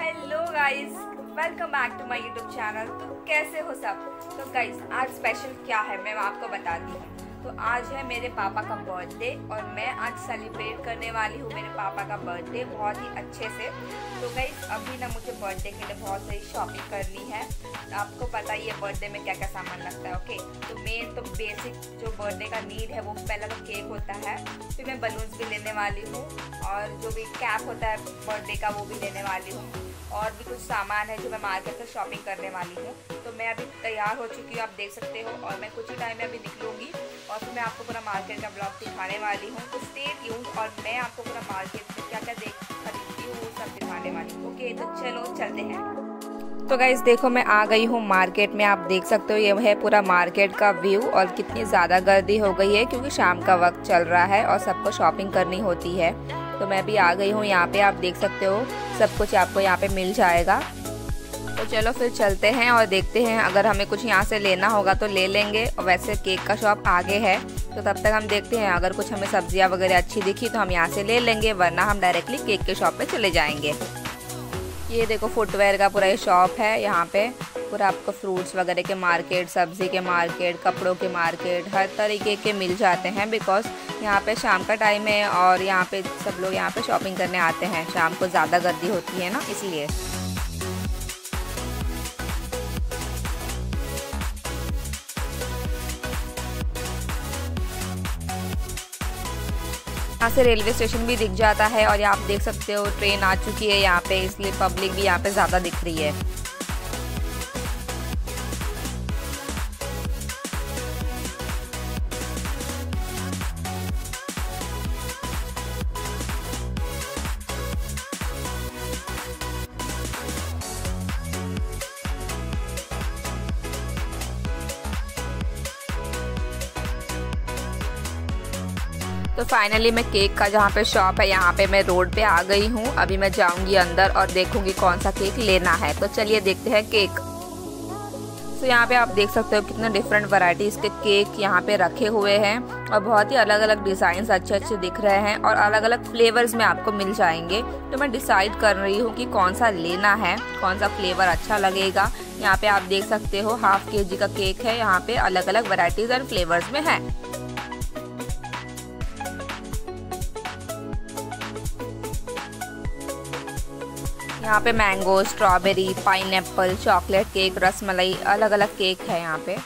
Hello guys, welcome back to my YouTube channel. तो कैसे हो सब? तो गाइस आज स्पेशल क्या है मैं आपको बताती हूँ। तो आज है मेरे पापा का बर्थडे और मैं आज सेलिब्रेट करने वाली हूँ मेरे पापा का बर्थडे बहुत ही अच्छे से। तो गाइस अभी ना मुझे बर्थडे के लिए बहुत सारी शॉपिंग करनी है। आपको पता ही है बर्थडे में क्या क्या सामान लगता है। ओके, तो मेन तो बेसिक जो बर्थडे का नीड है वो पहला तो केक होता है, फिर मैं बलून्स भी लेने वाली हूँ और जो भी कैप होता है बर्थडे का वो भी लेने वाली हूँ और भी कुछ सामान है जो मैं मार्केट से शॉपिंग करने वाली हूँ। तो मैं अभी तैयार हो चुकी हूँ, आप देख सकते हो, और मैं कुछ ही टाइम में अभी निकलूँगी और फिर मैं आपको पूरा मार्केट का ब्लॉग दिखाने वाली हूँ। तो स्टे ट्यून्ड और मैं आपको पूरा मार्केट में क्या क्या खरीदती हूँ वो सब दिखाने वाली हूँ। ओके, तो चलो चलते हैं। तो गाइस देखो मैं आ गई हूँ मार्केट में, आप देख सकते हो ये है पूरा मार्केट का व्यू और कितनी ज़्यादा गर्दी हो गई है क्योंकि शाम का वक्त चल रहा है और सबको शॉपिंग करनी होती है। तो मैं भी आ गई हूँ यहाँ पे, आप देख सकते हो सब कुछ आपको यहाँ पे मिल जाएगा। तो चलो फिर चलते हैं और देखते हैं, अगर हमें कुछ यहाँ से लेना होगा तो ले लेंगे। और वैसे केक का शॉप आगे है तो तब तक हम देखते हैं, अगर कुछ हमें सब्जियाँ वगैरह अच्छी दिखी तो हम यहाँ से ले लेंगे, वरना हम डायरेक्टली केक के शॉप पे चले जाएंगे। ये देखो फुटवेयर का पूरा ये शॉप है, यहाँ पे पूरा आपको फ्रूट्स वगैरह के मार्केट, सब्जी के मार्केट, कपड़ों के मार्केट, हर तरीके के मिल जाते हैं। बिकॉज यहाँ पे शाम का टाइम है और यहाँ पे सब लोग यहाँ पे शॉपिंग करने आते हैं। शाम को ज़्यादा गर्दी होती है ना, इसलिए। यहाँ से रेलवे स्टेशन भी दिख जाता है और आप देख सकते हो ट्रेन आ चुकी है यहाँ पे, इसलिए पब्लिक भी यहाँ पे ज़्यादा दिख रही है। तो फाइनली मैं केक का जहाँ पे शॉप है यहाँ पे मैं रोड पे आ गई हूँ। अभी मैं जाऊँगी अंदर और देखूँगी कौन सा केक लेना है। तो चलिए देखते हैं केक। तो यहाँ पे आप देख सकते हो कितने डिफरेंट वैरायटीज़ के केक यहाँ पे रखे हुए हैं और बहुत ही अलग अलग डिज़ाइंस अच्छे अच्छे दिख रहे हैं और अलग अलग फ्लेवर्स में आपको मिल जाएंगे। तो मैं डिसाइड कर रही हूँ कि कौन सा लेना है, कौन सा फ्लेवर अच्छा लगेगा। यहाँ पे आप देख सकते हो ½ kg का केक है, यहाँ पे अलग अलग वैरायटीज़ एंड फ्लेवर्स में है। यहाँ पे mango, strawberry, pineapple, chocolate cake, rasmalai, अलग अलग केक है यहाँ पे।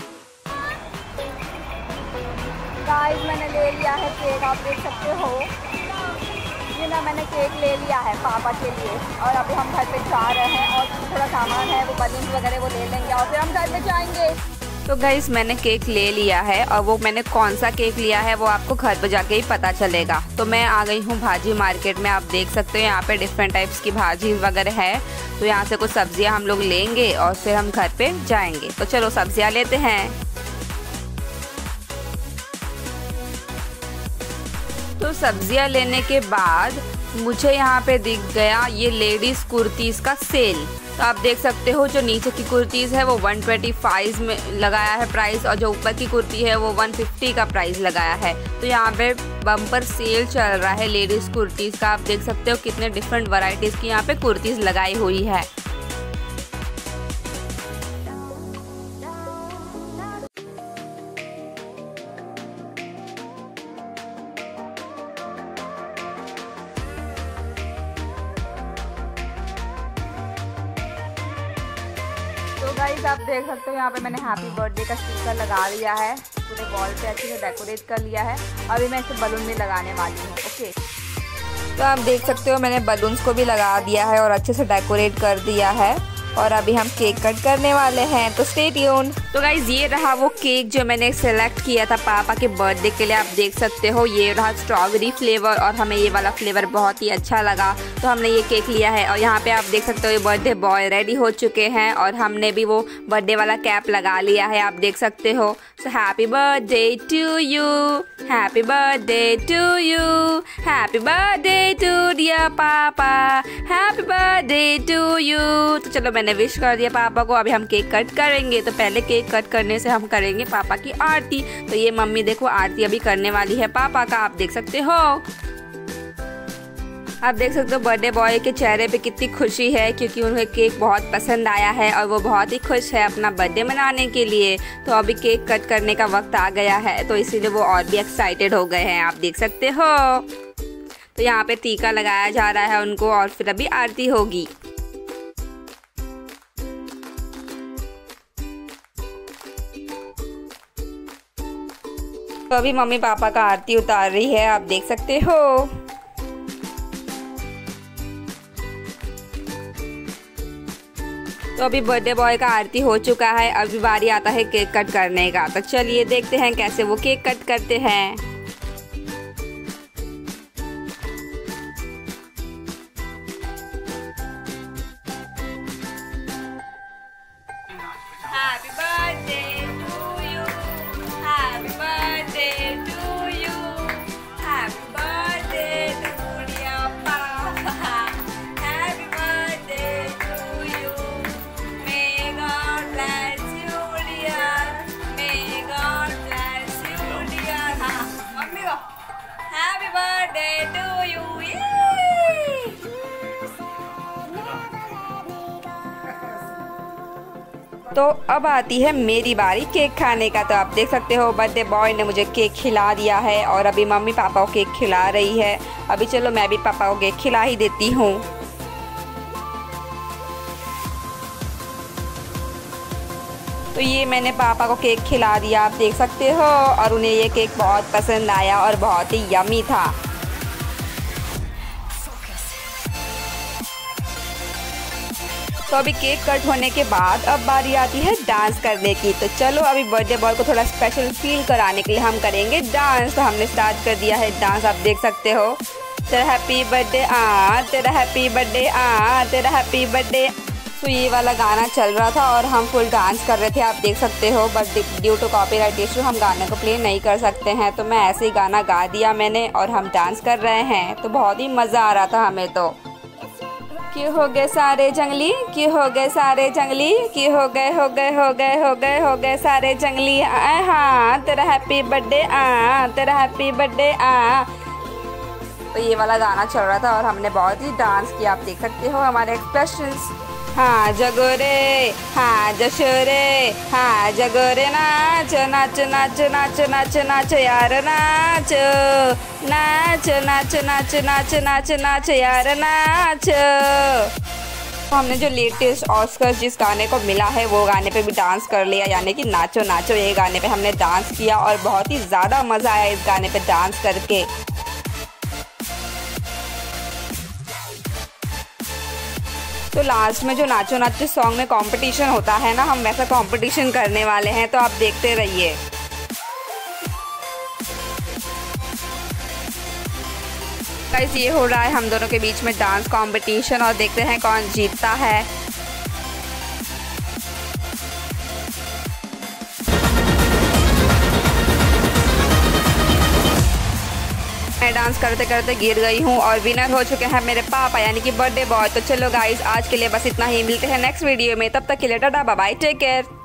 गाइस मैंने ले लिया है केक, आप देख सकते हो। ये ना मैंने केक ले लिया है पापा के लिए और अभी हम घर पे जा रहे हैं और थोड़ा सामान है वो बलून वगैरह वो ले लेंगे और फिर हम घर पे जाएंगे। तो गाइस मैंने केक ले लिया है और वो मैंने कौन सा केक लिया है वो आपको घर पे जाके ही पता चलेगा। तो मैं आ गई हूँ भाजी मार्केट में, आप देख सकते हो यहाँ पे डिफरेंट टाइप्स की भाजी वगैरह है। तो यहाँ से कुछ सब्जियाँ हम लोग लेंगे और फिर हम घर पे जाएंगे। तो चलो सब्जियाँ लेते हैं। तो सब्जियाँ लेने के बाद मुझे यहाँ पे दिख गया ये लेडीज़ कुर्तीज़ का सेल। तो आप देख सकते हो जो नीचे की कुर्तीज़ है वो 125 में लगाया है प्राइस और जो ऊपर की कुर्ती है वो 150 का प्राइस लगाया है। तो यहाँ पे बम्पर सेल चल रहा है लेडीज़ कुर्तीज़ का। आप देख सकते हो कितने डिफरेंट वैरायटीज़ की यहाँ पे कुर्तीज़ लगाई हुई है। तो गाइस आप देख सकते हो यहाँ पे मैंने हैप्पी बर्थडे का स्टिकर लगा लिया है, पूरे वॉल पे अच्छे से डेकोरेट कर लिया है। अभी मैं इसे बलून भी लगाने वाली हूँ। ओके, तो आप देख सकते हो मैंने बलून्स को भी लगा दिया है और अच्छे से डेकोरेट कर दिया है और अभी हम केक कट करने वाले हैं। तो स्टे ट्यून्ड। तो गाइज ये रहा वो केक जो मैंने सेलेक्ट किया था पापा के बर्थडे के लिए, आप देख सकते हो ये रहा स्ट्रॉबेरी फ्लेवर और हमें ये वाला फ्लेवर बहुत ही अच्छा लगा तो हमने ये केक लिया है। और यहाँ पे आप देख सकते हो ये बर्थडे बॉय रेडी हो चुके हैं और हमने भी वो बर्थडे वाला कैप लगा लिया है, आप देख सकते हो। So happy birthday to you, happy birthday to you, happy birthday to dear papa, happy birthday to you. तो चलो मैंने विश कर दिया पापा को, अभी हम केक कट करेंगे। तो पहले केक कट करने से हम करेंगे पापा की आरती। तो ये मम्मी देखो आरती अभी करने वाली है पापा का, आप देख सकते हो। आप देख सकते हो बर्थडे बॉय के चेहरे पे कितनी खुशी है, क्योंकि उन्हें केक बहुत पसंद आया है और वो बहुत ही खुश है अपना बर्थडे मनाने के लिए। तो अभी केक कट करने का वक्त आ गया है, तो इसीलिए वो और भी एक्साइटेड हो गए हैं, आप देख सकते हो। तो यहाँ पे टीका लगाया जा रहा है उनको और फिर अभी आरती होगी। तो अभी मम्मी पापा का आरती उतार रही है, आप देख सकते हो। तो अभी बर्थडे बॉय का आरती हो चुका है, अभी बारी आता है केक कट करने का। तो चलिए देखते हैं कैसे वो केक कट करते हैं। Happy birthday to you, happy birthday to you, happy birthday to dear papa, happy birthday to you, may God bless you dear, may God bless you dear. हाँ मम्मी को हैप्पी बर्थडे टू यू। तो अब आती है मेरी बारी cake खाने का। तो आप देख सकते हो बर्थडे बॉय ने मुझे केक खिला दिया है और अभी मम्मी पापा को केक खिला रही है। अभी चलो मैं भी पापा को केक खिला ही देती हूँ। तो ये मैंने पापा को केक खिला दिया, आप देख सकते हो, और उन्हें ये केक बहुत पसंद आया और बहुत ही यम्मी था। तो अभी केक कट होने के बाद अब बारी आती है डांस करने की। तो चलो अभी बर्थडे बॉय को थोड़ा स्पेशल फील कराने के लिए हम करेंगे डांस। तो हमने स्टार्ट कर दिया है डांस, आप देख सकते हो। तेरा हैप्पी बर्थडे तेरा हैप्पी बर्थडे तेरा हैप्पी बर्थडे। तो ये वाला गाना चल रहा था और हम फुल डांस कर रहे थे, आप देख सकते हो। But due to copyright issue हम गाने को प्ले नहीं कर सकते हैं, तो मैं ऐसे ही गाना गा दिया मैंने और हम डांस कर रहे हैं। तो बहुत ही मज़ा आ रहा था हमें। तो क्यों हो गए सारे जंगली, क्यों हो गए सारे जंगली, क्यों हो गए हो गए हो गए हो गए हो गए सारे जंगली। हाँ तेरा हैप्पी बर्थडे तेरा हैप्पी बर्थडे तो ये वाला गाना चल रहा था और हमने बहुत ही डांस किया, आप देख सकते हो हमारे एक्सप्रेशंस। हाँ जगोरे, हाँ जशोरे, हाँ जगोरे, नाच नाच नाच नाच नाच नाच यार नाच नाच नाच नाच नाच नाच नाच यार नाच। तो हमने जो लेटेस्ट ऑस्कर जिस गाने को मिला है वो गाने पे भी डांस कर लिया, यानी कि नाचो नाचो ये गाने पे हमने डांस किया और बहुत ही ज़्यादा मज़ा आया इस गाने पे डांस करके। तो लास्ट में जो नाचो नाचो सॉन्ग में कंपटीशन होता है ना, हम वैसा कंपटीशन करने वाले हैं, तो आप देखते रहिए। गाइस ये हो रहा है हम दोनों के बीच में डांस कंपटीशन और देखते हैं कौन जीतता है। मैं डांस करते करते गिर गई हूँ और विनर हो चुके हैं मेरे पापा यानी कि बर्थडे बॉय। तो चलो गाइस आज के लिए बस इतना ही, मिलते हैं नेक्स्ट वीडियो में, तब तक के लिए tata bye bye, take care.